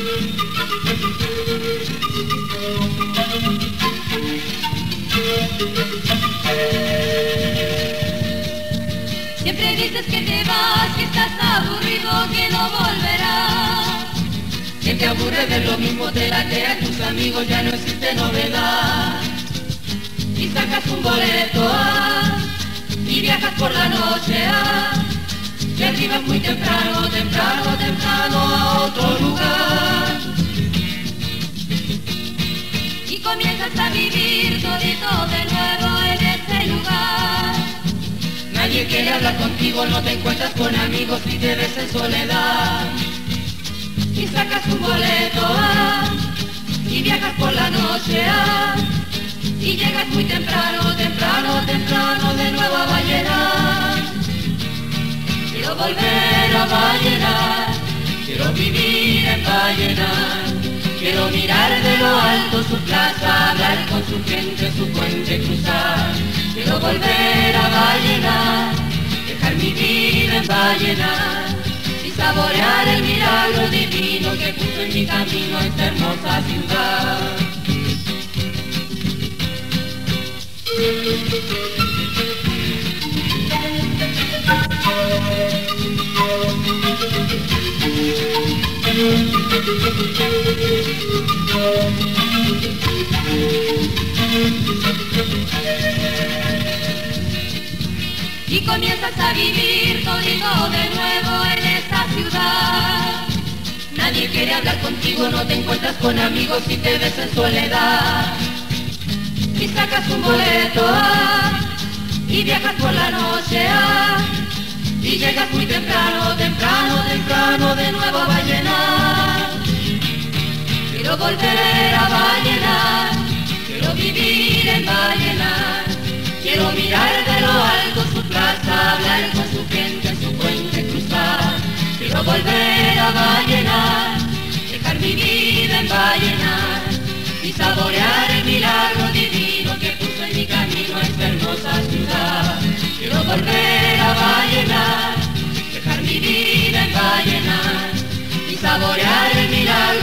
Siempre dices que te vas, que estás aburrido, que no volverás. Que te aburre ver lo mismo, te latea a tus amigos, ya no existe novedad. Y sacas un boleto y viajas por la noche y arribas muy temprano, temprano, temprano a otro lugar. Y comienzas a vivir todito de nuevo en ese lugar. Nadie quiere hablar contigo, no te encuentras con amigos y te ves en soledad. Y sacas un boleto y viajas por la noche y llegas muy temprano, temprano, temprano de nuevo a Vallenar. Quiero volver a Vallenar, quiero vivir en Vallenar. Quiero mirar de lo alto su plaza, hablar con su gente, su puente cruzar. Quiero volver a Vallenar, dejar mi vida en Vallenar y saborear el milagro divino que puso en mi camino esta hermosa ciudad. Y comienzas a vivir todito de nuevo en esta ciudad. Nadie quiere hablar contigo, no te encuentras con amigos y te ves en soledad. Y sacas un boleto y viajas por la noche y llegas muy temprano, temprano, temprano de nuevo a Vallenar. Quiero volver a Vallenar, quiero vivir en Vallenar. Quiero mirar de lo alto su plaza, hablar con su gente, su puente cruzar. Quiero volver a Vallenar, dejar mi vida en Vallenar y saborear el milagro divino que puso en mi camino esta hermosa ciudad. Quiero volver a Vallenar, dejar mi vida en Vallenar y saborear el milagro